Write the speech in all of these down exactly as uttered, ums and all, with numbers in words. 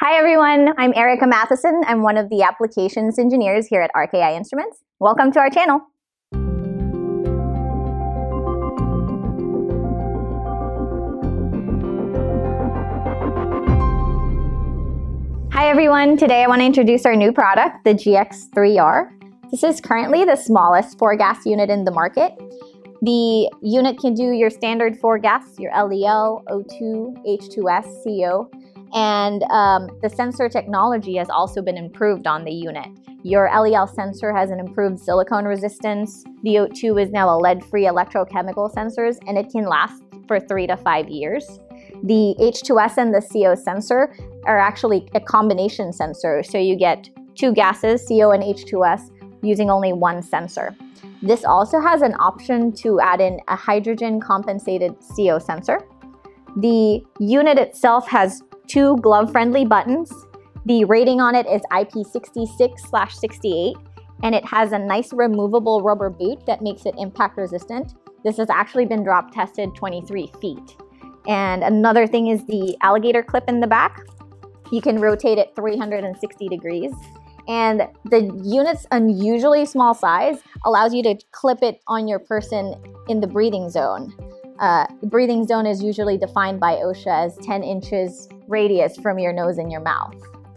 Hi everyone, I'm Erica Matheson. I'm one of the applications engineers here at R K I Instruments. Welcome to our channel. Hi everyone, today I want to introduce our new product, the G X three R. This is currently the smallest four gas unit in the market. The unit can do your standard four gas, your L E L, O two, H two S, C O. And um, the sensor technology has also been improved on the unit. Your L E L sensor has an improved silicone resistance. The O two is now a lead-free electrochemical sensors, and it can last for three to five years. The H two S and the C O sensor are actually a combination sensor, so you get two gases, C O and H two S, using only one sensor. This also has an option to add in a hydrogen compensated C O sensor. The unit itself has two glove-friendly buttons. The rating on it is I P sixty-six slash sixty-eight, and it has a nice removable rubber boot that makes it impact resistant. This has actually been drop tested twenty-three feet. And another thing is the alligator clip in the back. You can rotate it three hundred sixty degrees. And the unit's unusually small size allows you to clip it on your person in the breathing zone. Uh, the breathing zone is usually defined by OSHA as ten inches radius from your nose and your mouth.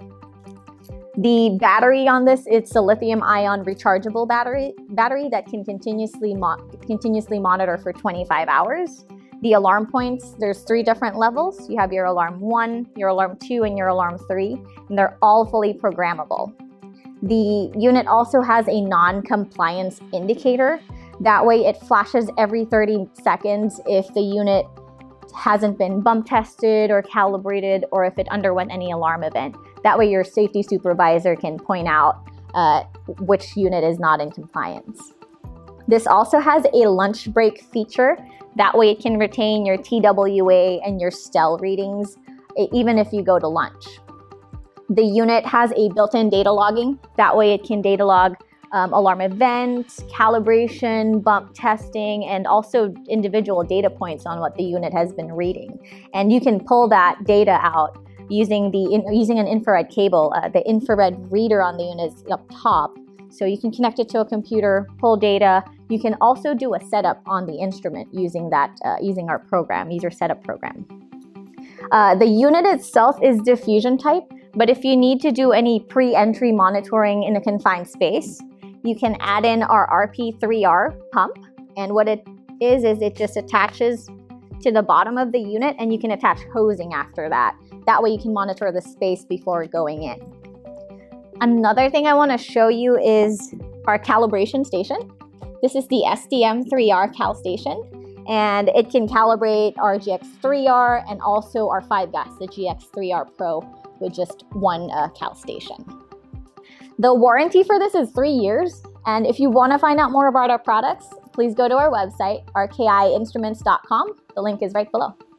The battery on this, it's a lithium ion rechargeable battery, battery that can continuously, mo continuously monitor for twenty-five hours. The alarm points, there's three different levels. You have your alarm one, your alarm two, and your alarm three, and they're all fully programmable. The unit also has a non-compliance indicator. That way it flashes every thirty seconds if the unit hasn't been bump tested or calibrated, or if it underwent any alarm event. That way your safety supervisor can point out uh, which unit is not in compliance. This also has a lunch break feature. That way it can retain your T W A and your S T E L readings even if you go to lunch. The unit has a built-in data logging. That way it can data log Um, alarm events, calibration, bump testing, and also individual data points on what the unit has been reading. And you can pull that data out using the in, using an infrared cable. Uh, the infrared reader on the unit is up top, so you can connect it to a computer, pull data. You can also do a setup on the instrument using that uh, using our program, user setup program. Uh, the unit itself is diffusion type, but if you need to do any pre-entry monitoring in a confined space, you can add in our R P three R pump. And what it is, is it just attaches to the bottom of the unit, and you can attach hosing after that. That way you can monitor the space before going in. Another thing I want to show you is our calibration station. This is the S D M three R Cal Station, and it can calibrate our G X three R and also our five gas, the G X three R Pro, with just one uh, Cal Station. The warranty for this is three years, and if you want to find out more about our products, please go to our website, R K I instruments dot com. The link is right below.